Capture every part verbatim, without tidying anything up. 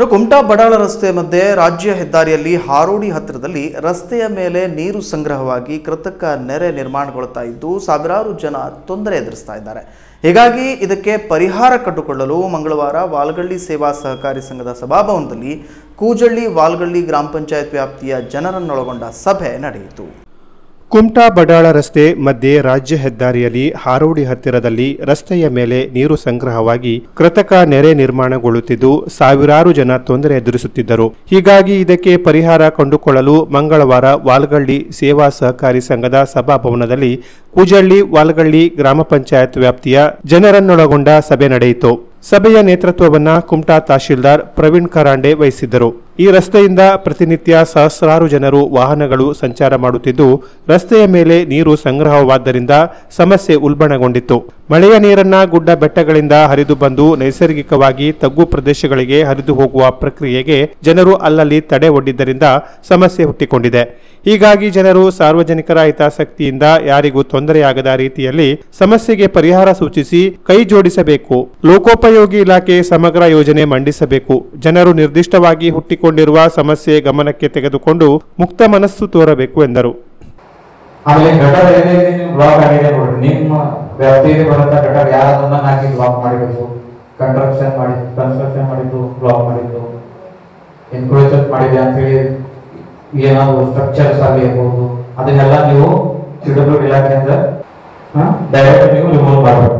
ಕುಮಟಾ ಬಡಾಳ ರಸ್ತೆ ಮಧ್ಯೆ ರಾಜ್ಯ ಹೆದ್ದಾರಿಯಲ್ಲಿ ಹಾರೋಡಿ ಹತ್ತಿರದಲ್ಲಿ ರಸ್ತೆಯ ಮೇಲೆ ನೀರು ಸಂಗ್ರಹವಾಗಿ ಕೃತಕ ನೆರೆ ನಿರ್ಮಾಣಗೊಳ್ಳುತ್ತಾ ಇದ್ದು ಸಾವಿರಾರು ಜನ ತೊಂದರೆ ಎದುರಿಸ್ತಾ ಇದ್ದಾರೆ. ಹೀಗಾಗಿ ಇದಕ್ಕೆ ಪರಿಹಾರ ಕಂಡುಕೊಳ್ಳಲು ಮಂಗಳವಾರ ವಾಲ್ಗಳ್ಳಿ ಸೇವಾ ಸಹಕಾರಿ ಸಂಘದ ಸಭಾಭವನದಲ್ಲಿ ಕೂಜಳ್ಳಿ ವಾಲ್ಗಳ್ಳಿ ಗ್ರಾಮ ಪಂಚಾಯತ್ ವ್ಯಾಪ್ತಿಯ ಜನರನ್ನೊಳಗೊಂಡ ಸಭೆ ನಡೆಯಿತು. ಕುಮಟಾ ಬಡಾಳ ರಸ್ತೆ ಮಧ್ಯೆ ರಾಜ್ಯ ಹೆದ್ದಾರಿಯಲ್ಲಿ ಹಾರೋಡಿ ಹತ್ತಿರದಲ್ಲಿ ರಸ್ತೆಯ ಮೇಲೆ ನೀರು ಸಂಗ್ರಹವಾಗಿ ಕೃತಕ ನೆರೆ ನಿರ್ಮಾಣಗೊಳ್ಳುತ್ತಿದ್ದು ಸಾವಿರಾರು ಜನ ತೊಂದರೆ ಎದುರಿಸುತ್ತಿದ್ದರು. ಹೀಗಾಗಿ ಇದಕ್ಕೆ ಪರಿಹಾರ ಕಂಡುಕೊಳ್ಳಲು ಮಂಗಳವಾರ ವಾಲ್ಗಳ್ಳಿ ಸೇವಾ ಸಹಕಾರಿ ಸಂಘದ ಸಭಾಭವನದಲ್ಲಿ ಕೂಜಳ್ಳಿ ವಾಲ್ಗಳ್ಳಿ ಗ್ರಾಮ ಪಂಚಾಯತ್ ವ್ಯಾಪ್ತಿಯ ಜನರನ್ನೊಳಗೊಂಡ ಸಭೆ ನಡೆಯಿತು. ಸಭೆಯ ನೇತೃತ್ವವನ್ನ ಕುಮಟಾ ತಹಶೀಲ್ದಾರ್ ಪ್ರವೀಣ್ ಕರಾಂಡೆ ವಹಿಸಿದ್ದರು. ಈ ರಸ್ತೆಯಿಂದ ಪ್ರತಿನಿತ್ಯ ಸಹಸ್ರಾರು ಜನರು ವಾಹನಗಳು ಸಂಚಾರ ಮಾಡುತ್ತಿದ್ದು ರಸ್ತೆಯ ಮೇಲೆ ನೀರು ಸಂಗ್ರಹವಾದ್ದರಿಂದ ಸಮಸ್ಯೆ ಉಲ್ಬಣಗೊಂಡಿತ್ತು. ಮಳೆಯ ನೀರನ್ನ ಗುಡ್ಡ ಬೆಟ್ಟಗಳಿಂದ ಹರಿದು ಬಂದು ನೈಸರ್ಗಿಕವಾಗಿ ತಗ್ಗು ಪ್ರದೇಶಗಳಿಗೆ ಹರಿದು ಹೋಗುವ ಪ್ರಕ್ರಿಯೆಗೆ ಜನರು ಅಲ್ಲಲ್ಲಿ ತಡೆ ಒಡ್ಡಿದ್ದರಿಂದ ಸಮಸ್ಯೆ ಹುಟ್ಟಿಕೊಂಡಿದೆ. ಹೀಗಾಗಿ ಜನರು ಸಾರ್ವಜನಿಕರ ಹಿತಾಸಕ್ತಿಯಿಂದ ಯಾರಿಗೂ ತೊಂದರೆಯಾಗದ ರೀತಿಯಲ್ಲಿ ಸಮಸ್ಯೆಗೆ ಪರಿಹಾರ ಸೂಚಿಸಿ ಕೈ ಜೋಡಿಸಬೇಕು. ಲೋಕೋಪಯೋಗಿ ಇಲಾಖೆ ಸಮಗ್ರ ಯೋಜನೆ ಮಂಡಿಸಬೇಕು. ಜನರು ನಿರ್ದಿಷ್ಟವಾಗಿ ಹುಟ್ಟಿಕೊಂಡಿರುವ ಸಮಸ್ಯೆ ಗಮನಕ್ಕೆ ತೆಗೆದುಕೊಂಡು ಮುಕ್ತ ಮನಸ್ಸು ತೋರಬೇಕು ಎಂದರು. ಆಮೇಲೆ ಗಟರ್ ಏನೇನು ನೀವು ಬ್ಲಾಕ್ ಆಗಿದೆ ನೋಡಿ, ನಿಮ್ಮ ವ್ಯಾಪ್ತಿಯಲ್ಲಿ ಬರುತ್ತಾ ಗಟರ್ ಯಾರದನ್ನ ಹಾಕಿ ಬ್ಲಾಕ್ ಮಾಡಬೇಕು, ಕನ್ಸ್ಟ್ರಕ್ಷನ್ ಮಾಡಿ ಕನ್ಸ್ಟ್ರಕ್ಷನ್ ಮಾಡಿದ್ದು ಬ್ಲಾಕ್ ಮಾಡಿದ್ದು, ಎನ್ಕ್ರೋಚ್ಮೆಂಟ್ ಮಾಡಿದೆ ಅಂತ ಹೇಳಿ ಏನಾದ್ರು ಸ್ಟ್ರಕ್ಚರ್ಸ್ ಆಗಲಿ ಇರ್ಬೋದು, ಅದನ್ನೆಲ್ಲ ನೀವು ಪಿಡಬ್ಲ್ಯೂ ಇಲಾಖೆಯಿಂದ ಡೈರೆಕ್ಟ್ ನೀವು ರಿಮೂವ್ ಮಾಡಬೇಕು.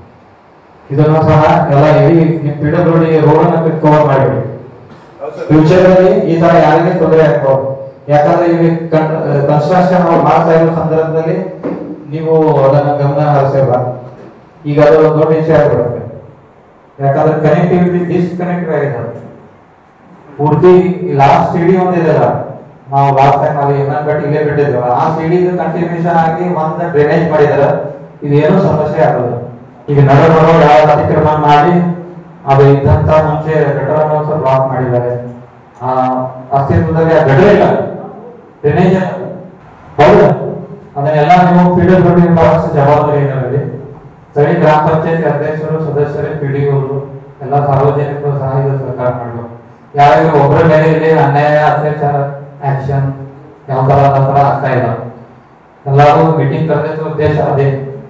ಇದನ್ನು ಸಹ ಎಲ್ಲ ಇಡೀ ನಿಮ್ಮ ಪಿಡಬ್ಲ್ಯೂ ರೋಡ್ ಅನ್ನು ಕವರ್ ಮಾಡಬೇಡಿ. ಫ್ಯೂಚರ್ ಅಲ್ಲಿ ಈ ತರ ಯಾರಿಗೆ ತೊಂದರೆ ಆಗ್ಬೋದು. ಯಾಕಂದ್ರೆ ಈಗ ಕನ್ಸ್ಟ್ರಕ್ಷನ್ ಮಾಡ್ತಾ ಇರೋ ಸಂದರ್ಭದಲ್ಲಿ ನೀವು ಅದನ್ನು ಗಮನ ಹರಿಸಿಲ್ಲ. ಈಗ ಅದು ದೊಡ್ಡ ವಿಷಯ ಆಗ್ಬಿಡುತ್ತೆ. ಯಾಕಂದ್ರೆ ಕನೆಕ್ಟಿವಿಟಿ ಡಿಸ್ಕನೆಕ್ಟ್ ಆಗಿದೆ. ಪೂರ್ತಿ ಲಾಸ್ಟ್ ಸಿಡಿ ಒಂದಿದೆಲ್ಲ, ನಾವು ಲಾಸ್ಟ್ ಟೈಮ್ ಅಲ್ಲಿ ಎಮ್ ಎನ್ ಗಟ್ ಇಲ್ಲೇ ಬಿಟ್ಟಿದ್ವಿ, ಆ ಸಿಡಿ ಕಂಟಿನ್ಯೂಷನ್ ಆಗಿ ಒಂದು ಡ್ರೈನೇಜ್ ಮಾಡಿದಾರೆ. ಇದೇನು ಸಮಸ್ಯೆ ಆಗೋದು. ಈಗ ನಡ ಬರೋ ಯಾವ ಅತಿಕ್ರಮಣ ಮಾಡಿ ಅದು ಇದ್ದಂತ ಮುಂಚೆ ಗಟರನ್ನು ಸ್ವಲ್ಪ ಬ್ಲಾಕ್ ಮಾಡಿದ್ದಾರೆ. ಆ ಅಸ್ತಿತ್ವದಲ್ಲಿ ಆ ಗಟರ್ ಇಲ್ಲ, ಡ್ರೈನೇಜ್ ಹೌದು. ಅದನ್ನೆಲ್ಲ ನೀವು ಪಿಡಬ್ಲ್ಯೂ ಜವಾಬ್ದಾರಿ ಏನಲ್ಲಿ ಸ್ಥಳೀಯ ಗ್ರಾಮ ಪಂಚಾಯತ್ ಅಧ್ಯಕ್ಷರು ಸದಸ್ಯರೇ ಪಿಡಿಒರು ಎಲ್ಲ ಸಾರ್ವಜನಿಕರು ಸಹ ಇದು ಸರ್ಕಾರ ಮಾಡಬೇಕು. ಯಾರಿಗೆ ಒಬ್ಬರ ಮೇಲೆ ಇಲ್ಲಿ ಅನ್ಯಾಯ ಅತ್ಯಾಚಾರ ಆಕ್ಷನ್ ಯಾವ ತರ ತರ ಆಗ್ತಾ ಇಲ್ಲ. ಎಲ್ಲರೂ ಮೀಟಿಂಗ್ ಕರೆದಿದ್ದ ಉದ್ದೇಶ ಅದೇ.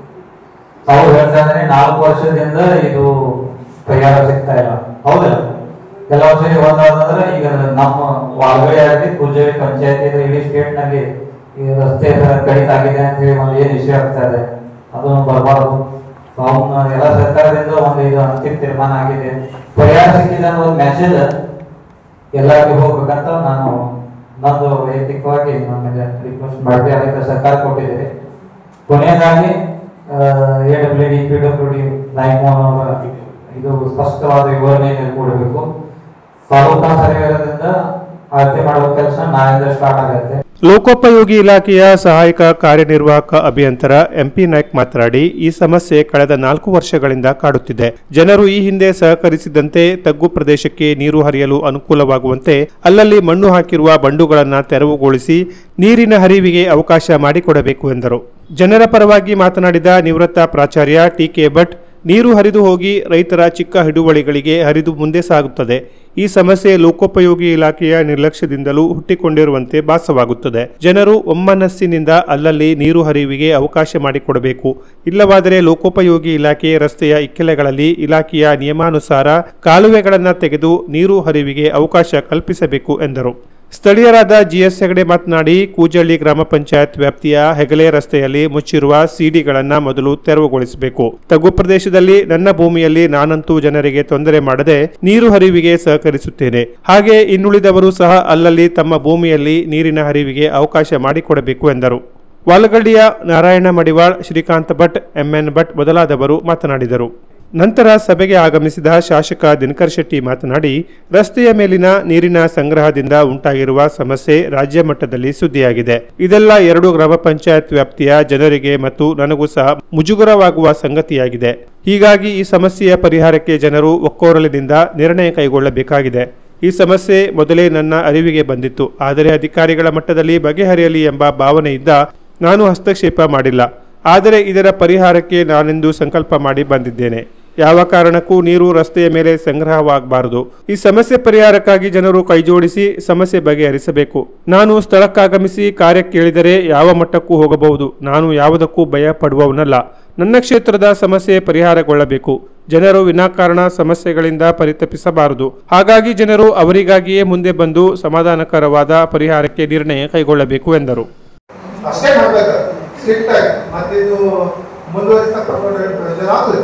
ಅವ್ರು ಹೇಳ್ತಾ ಇದ್ದಾರೆ ನಾಲ್ಕು ವರ್ಷದಿಂದ ಇದು ಪರಿಹಾರ ಸಿಗ್ತಾ ಇಲ್ಲ. ಹೌದಾ? ಎಲ್ಲ ವರ್ಷ ಒಂದಾದ್ರೆ ಈಗ ನಮ್ಮ ವಾಲ್ಗಳ್ಳಿ ಆಗಲಿ ಕೂಜಳ್ಳಿ ಪಂಚಾಯತ್ ಇಡೀ ಸ್ಟೇಟ್ ನಲ್ಲಿ ಈ ರಸ್ತೆ ಕಡಿತ ಆಗಿದೆ ಅಂತ ಹೇಳಿ ಒಂದು ಏನ್ ವಿಷಯ ಆಗ್ತಾ ಇದೆ ಅದನ್ನು ಬರಬಾರದು. ಅವನ್ನ ಎಲ್ಲ ಸರ್ಕಾರದಿಂದ ಒಂದು ಇದು ಅಂತಿಮ ತೀರ್ಮಾನ ಆಗಿದೆ, ಪರಿಹಾರ ಸಿಕ್ಕಿದೆ ಅನ್ನೋ ಒಂದು ಮೆಸೇಜ್ ಎಲ್ಲರಿಗೂ ಹೋಗ್ಬೇಕಂತ ನಾನು ನಂದು ವೈಯಕ್ತಿಕವಾಗಿ ನಮಗೆ ರಿಕ್ವೆಸ್ಟ್ ಮಾಡಿದೆ. ಅದಕ್ಕೆ ಸರ್ಕಾರ ಕೊಟ್ಟಿದ್ದೇವೆ. ಕೊನೆಯದಾಗಿ A W D P W D ನಾಯ್ಕೋನ್ ಅವರ ಇದು ಸ್ಪಷ್ಟವಾದ ವಿವರಣೆ ಕೊಡಬೇಕು. ತಾಲೂಕಾ ಸರ್ವೇದಿಂದ ಅಳತೆ ಮಾಡುವ ಕೆಲಸ ನಾಳೆಯಿಂದ ಸ್ಟಾರ್ಟ್ ಆಗುತ್ತೆ. ಲೋಕೋಪಯೋಗಿ ಇಲಾಖೆಯ ಸಹಾಯಕ ಕಾರ್ಯನಿರ್ವಾಹಕ ಅಭಿಯಂತರ ಎಂಪಿ ನಾಯ್ಕ್ ಮಾತನಾಡಿ, ಈ ಸಮಸ್ಯೆ ಕಳೆದ ನಾಲ್ಕು ವರ್ಷಗಳಿಂದ ಕಾಡುತ್ತಿದೆ. ಜನರು ಈ ಹಿಂದೆ ಸಹಕರಿಸಿದಂತೆ ತಗ್ಗು ಪ್ರದೇಶಕ್ಕೆ ನೀರು ಹರಿಯಲು ಅನುಕೂಲವಾಗುವಂತೆ ಅಲ್ಲಲ್ಲಿ ಮಣ್ಣು ಹಾಕಿರುವ ಬಂಡುಗಳನ್ನು ತೆರವುಗೊಳಿಸಿ ನೀರಿನ ಹರಿವಿಗೆ ಅವಕಾಶ ಮಾಡಿಕೊಡಬೇಕು ಎಂದರು. ಜನರ ಪರವಾಗಿ ಮಾತನಾಡಿದ ನಿವೃತ್ತ ಪ್ರಾಚಾರ್ಯ ಟಿ ಕೆ ಭಟ್, ನೀರು ಹರಿದು ಹೋಗಿ ರೈತರ ಚಿಕ್ಕ ಹಿಡುವಳಿಗಳಿಗೆ ಹರಿದು ಮುಂದೆ ಸಾಗುತ್ತದೆ. ಈ ಸಮಸ್ಯೆ ಲೋಕೋಪಯೋಗಿ ಇಲಾಖೆಯ ನಿರ್ಲಕ್ಷ್ಯದಿಂದಲೂ ಹುಟ್ಟಿಕೊಂಡಿರುವಂತೆ ಭಾಸವಾಗುತ್ತದೆ. ಜನರು ಒಮ್ಮನಸ್ಸಿನಿಂದ ಅಲ್ಲಲ್ಲಿ ನೀರು ಹರಿವಿಗೆ ಅವಕಾಶ ಮಾಡಿಕೊಡಬೇಕು. ಇಲ್ಲವಾದರೆ ಲೋಕೋಪಯೋಗಿ ಇಲಾಖೆ ರಸ್ತೆಯ ಇಕ್ಕೆಲೆಗಳಲ್ಲಿ ಇಲಾಖೆಯ ನಿಯಮಾನುಸಾರ ಕಾಲುವೆಗಳನ್ನು ತೆಗೆದು ನೀರು ಹರಿವಿಗೆ ಅವಕಾಶ ಕಲ್ಪಿಸಬೇಕು ಎಂದರು. ಸ್ಥಳೀಯರಾದ ಜಿಎಸ್ ಹೆಗಡೆ ಮಾತನಾಡಿ, ಕೂಜಳ್ಳಿ ಗ್ರಾಮ ಪಂಚಾಯತ್ ವ್ಯಾಪ್ತಿಯ ಹೆಗಲೆ ರಸ್ತೆಯಲ್ಲಿ ಮುಚ್ಚಿರುವ ಸಿಡಿಗಳನ್ನು ಮೊದಲು ತೆರವುಗೊಳಿಸಬೇಕು. ತಗ್ಗು ಪ್ರದೇಶದಲ್ಲಿ ನನ್ನ ಭೂಮಿಯಲ್ಲಿ ನಾನಂತೂ ಜನರಿಗೆ ತೊಂದರೆ ಮಾಡದೆ ನೀರು ಹರಿವಿಗೆ ಸಹಕರಿಸುತ್ತೇನೆ. ಹಾಗೆ ಇನ್ನುಳಿದವರು ಸಹ ಅಲ್ಲಲ್ಲಿ ತಮ್ಮ ಭೂಮಿಯಲ್ಲಿ ನೀರಿನ ಹರಿವಿಗೆ ಅವಕಾಶ ಮಾಡಿಕೊಡಬೇಕು ಎಂದರು. ವಾಲ್ಗಳ್ಳಿಯ ನಾರಾಯಣ ಮಡಿವಾಳ್, ಶ್ರೀಕಾಂತ್ ಭಟ್, ಎಂಎನ್ ಭಟ್ ಮೊದಲಾದವರು ಮಾತನಾಡಿದರು. ನಂತರ ಸಭೆಗೆ ಆಗಮಿಸಿದ ಶಾಸಕ ದಿನಕರ್ ಶೆಟ್ಟಿ ಮಾತನಾಡಿ, ರಸ್ತೆಯ ಮೇಲಿನ ನೀರಿನ ಸಂಗ್ರಹದಿಂದ ಉಂಟಾಗಿರುವ ಸಮಸ್ಯೆ ರಾಜ್ಯ ಮಟ್ಟದಲ್ಲಿ ಸುದ್ದಿಯಾಗಿದೆ. ಇದೆಲ್ಲ ಎರಡು ಗ್ರಾಮ ಪಂಚಾಯತ್ ವ್ಯಾಪ್ತಿಯ ಜನರಿಗೆ ಮತ್ತು ನನಗೂ ಸಹ ಮುಜುಗರವಾಗುವ ಸಂಗತಿಯಾಗಿದೆ. ಹೀಗಾಗಿ ಈ ಸಮಸ್ಯೆಯ ಪರಿಹಾರಕ್ಕೆ ಜನರು ಒಕ್ಕೊರಲಿನಿಂದ ನಿರ್ಣಯ ಕೈಗೊಳ್ಳಬೇಕಾಗಿದೆ. ಈ ಸಮಸ್ಯೆ ಮೊದಲೇ ನನ್ನ ಅರಿವಿಗೆ ಬಂದಿತ್ತು, ಆದರೆ ಅಧಿಕಾರಿಗಳ ಮಟ್ಟದಲ್ಲಿ ಬಗೆಹರಿಯಲಿ ಎಂಬ ಭಾವನೆಯಿಂದ ನಾನು ಹಸ್ತಕ್ಷೇಪ ಮಾಡಿಲ್ಲ. ಆದರೆ ಇದರ ಪರಿಹಾರಕ್ಕೆ ನಾನೆಂದು ಸಂಕಲ್ಪ ಮಾಡಿ ಬಂದಿದ್ದೇನೆ. ಯಾವ ಕಾರಣಕ್ಕೂ ನೀರು ರಸ್ತೆಯ ಮೇಲೆ ಸಂಗ್ರಹವಾಗಬಾರದು. ಈ ಸಮಸ್ಯೆ ಪರಿಹಾರಕ್ಕಾಗಿ ಜನರು ಕೈಜೋಡಿಸಿ ಸಮಸ್ಯೆ ಬಗೆಹರಿಸಬೇಕು. ನಾನು ಸ್ಥಳಕ್ಕಾಗಮಿಸಿ ಕಾರ್ಯ ಕೇಳಿದರೆ ಯಾವ ಮಟ್ಟಕ್ಕೂ ಹೋಗಬಹುದು. ನಾನು ಯಾವುದಕ್ಕೂ ಭಯ ಪಡುವವನಲ್ಲ. ನನ್ನ ಕ್ಷೇತ್ರದ ಸಮಸ್ಯೆ ಪರಿಹಾರಗೊಳ್ಳಬೇಕು. ಜನರು ವಿನಾಕಾರಣ ಸಮಸ್ಯೆಗಳಿಂದ ಪರಿತಪಿಸಬಾರದು. ಹಾಗಾಗಿ ಜನರು ಅವರಿಗಾಗಿಯೇ ಮುಂದೆ ಬಂದು ಸಮಾಧಾನಕರವಾದ ಪರಿಹಾರಕ್ಕೆ ನಿರ್ಣಯ ಕೈಗೊಳ್ಳಬೇಕು ಎಂದರು. ಅಷ್ಟೇ ಮಾಡ್ಬೇಕು ಸ್ಟ್ರಿಕ್ಟ್ ಆಗಿ. ಮತ್ತೆ ಇದು ಮುಂದುವರಿಸತಕ್ಕಂಥ ಪ್ರಯೋಜನ ಆಗುದಿಲ್ಲ.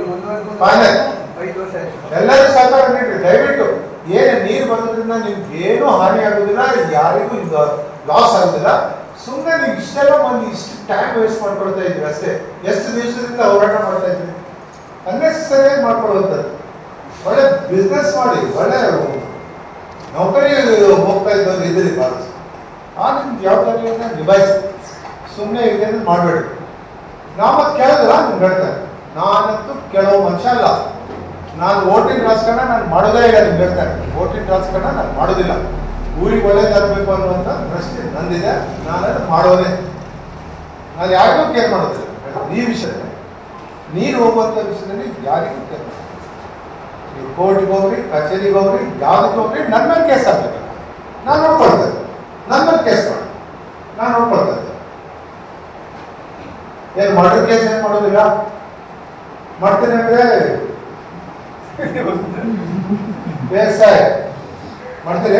ಎಲ್ಲರೂ ಸಹಕಾರ ನೀಡ್ರಿ ದಯವಿಟ್ಟು. ಏನು ನೀರು ಬರೋದ್ರಿಂದ ನಿಮ್ಗೆ ಏನೂ ಹಾನಿ ಆಗುದಿಲ್ಲ, ಯಾರಿಗೂ ಇದು ಲಾಸ್ ಆಗುದಿಲ್ಲ. ಸುಮ್ಮನೆ ನೀವು ಇಷ್ಟೆಲ್ಲ ಮಂದಿ ಇಷ್ಟು ಟೈಮ್ ವೇಸ್ಟ್ ಮಾಡ್ಕೊಳ್ತಾ ಇದ್ರಿ ಅಷ್ಟೇ. ಎಷ್ಟು ದಿವಸದಿಂದ ಹೋರಾಟ ಮಾಡ್ತಾ ಇದ್ರಿ, ಅನ್ನೆಸರಿಯಾಗಿ ಮಾಡ್ಕೊಳ್ಳುವಂಥದ್ದು. ಒಳ್ಳೆ ಬಿಸ್ನೆಸ್ ಮಾಡಿ, ಒಳ್ಳೆ ನೌಕರಿ ಹೋಗ್ತಾ ಇದ್ದವ್ರು ಇದ್ರಿ ಭಾರತ. ಆ ನಿಮ್ಗೆ ಜವಾಬ್ದಾರಿಯನ್ನ ನಿಭಾಯಿಸಿ, ಸುಮ್ಮನೆ ಇದನ್ನು ಮಾಡಬೇಡಿ. ನಾವು ಅದು ಕೇಳಿದ್ರ ನಿಮ್ಗೆ ಹೇಳ್ತಾರೆ, ನಾನಂತೂ ಕೇಳೋ ಮನುಷ್ಯ ಅಲ್ಲ. ನಾನು ಓಟಿನ ರಾಜಕಾರಣ ನಾನು ಮಾಡೋದೇ ಇಲ್ಲ. ನಿಮ್ಗೆ ಹೇಳ್ತಾರೆ, ಓಟಿನ ರಾಜಕಾರಣ ನಾನು ಮಾಡೋದಿಲ್ಲ. ಊರಿಗೆ ಒಳ್ಳೇದಾಗಬೇಕು ಅನ್ನುವಂಥ ಪ್ರಶ್ನೆ ನಂದಿದೆ. ನಾನು ಅದು ಮಾಡೋದೇ. ನಾನು ಯಾರಿಗೂ ಕೇರ್ ಮಾಡೋದಿಲ್ಲ ಈ ವಿಷಯದಲ್ಲಿ. ನೀರು ಹೋಗುವಂಥ ವಿಷಯದಲ್ಲಿ ಯಾರಿಗೂ ಕೇರ್ ಮಾಡೋದಿಲ್ಲ. ನೀವು ಕೋರ್ಟ್ಗೆ ಹೋಗ್ರಿ, ಕಚೇರಿಗೆ ಹೋಗ್ರಿ, ಯಾವ್ದಕ್ಕೆ ಹೋಗ್ರಿ, ನನ್ನ ಮೇಲೆ ಕೇಸ್ ಆಗ್ಬೇಕು. ನಾನು ನೋಡ್ಕೊಳ್ತೇನೆ. ನನ್ನ ಮೇಲೆ ಕೇಸ್ ಮಾಡಿ ನಾನು ನೋಡ್ಕೊಳ್ತಾ ಇದ್ದೆ. ಏನು ಮರ್ಡರ್ ಕೇಸ್ ಏನು ಮಾಡೋದಿಲ್ಲ. ಮಾಡ್ತೇನೆ ಅಂದ್ರೆ ಬೇಸಾಯ ಮಾಡ್ತೀರಿ.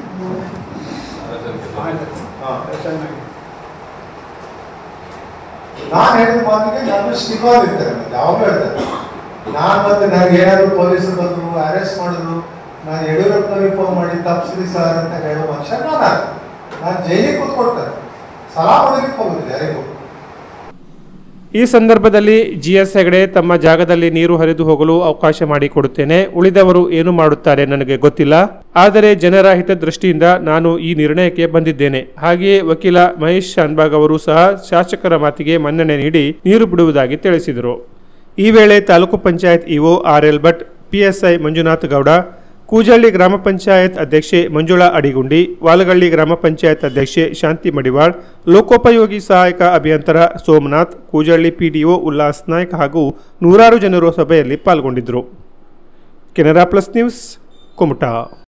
ನಾನು ಹೇಳಿದ ಮಾತಿಗೆ ನಾನು ಸ್ಟಿಕಾಲ್ ಇರ್ತೇನೆ. ಯಾವಾಗಲೂ ಹೇಳ್ತೇನೆ. ನಾನು ಮತ್ತೆ ನನಗೆ ಏನಾದ್ರು ಪೊಲೀಸರು ಬಂದ್ರು, ಅರೆಸ್ಟ್ ಮಾಡಿದ್ರು, ನಾನು ಯಡಿಯೂರಪ್ಪನವ್ರಿಗೆ ಫೋನ್ ಮಾಡಿ ತಪ್ಪಿಸ್ರಿ ಸರ್ ಅಂತ ಹೇಳೋ ಮನುಷ್ಯ ನಾನು. ನಾನು ಜೈಲಿಗೆ ಕೂತ್ಕೊಡ್ತೇನೆ. ಸಲಾ ಮಾಡೋದಕ್ಕೆ ಹೋಗುದಿಲ್ಲ ಯಾರಿಗೂ. ಈ ಸಂದರ್ಭದಲ್ಲಿ ಜಿಎಸ್ ಹೆಗಡೆ ತಮ್ಮ ಜಾಗದಲ್ಲಿ ನೀರು ಹರಿದು ಹೋಗಲು ಅವಕಾಶ ಮಾಡಿಕೊಡುತ್ತೇನೆ. ಉಳಿದವರು ಏನು ಮಾಡುತ್ತಾರೆ ನನಗೆ ಗೊತ್ತಿಲ್ಲ. ಆದರೆ ಜನರ ಹಿತದೃಷ್ಟಿಯಿಂದ ನಾನು ಈ ನಿರ್ಣಯಕ್ಕೆ ಬಂದಿದ್ದೇನೆ. ಹಾಗೆಯೇ ವಕೀಲ ಮಹೇಶ್ ಶಾನ್ಭಾಗ್ ಅವರು ಸಹ ಶಾಸಕರ ಮಾತಿಗೆ ಮನ್ನಣೆ ನೀಡಿ ನೀರು ಬಿಡುವುದಾಗಿ ತಿಳಿಸಿದರು. ಈ ವೇಳೆ taluk panchayat EO R L Bhat, PSI Manjunath Gowda, Koojalli ಗ್ರಾಮ ಪಂಚಾಯತ್ ಅಧ್ಯಕ್ಷೆ ಮಂಜುಳಾ ಅಡಿಗುಂಡಿ, ವಾಲಗಳ್ಳಿ ಗ್ರಾಮ ಪಂಚಾಯತ್ ಅಧ್ಯಕ್ಷೆ ಶಾಂತಿ ಮಡಿವಾಳ್, ಲೋಕೋಪಯೋಗಿ ಸಹಾಯಕ ಅಭಿಯಂತರ ಸೋಮನಾಥ್, ಕೂಜಳ್ಳಿ ಪಿಡಿಒ ಉಲ್ಲಾಸ್ ನಾಯ್ಕ್ ಹಾಗೂ ನೂರಾರು ಜನರು ಸಭೆಯಲ್ಲಿ ಪಾಲ್ಗೊಂಡಿದ್ದರು. Canara plus news, Kumta.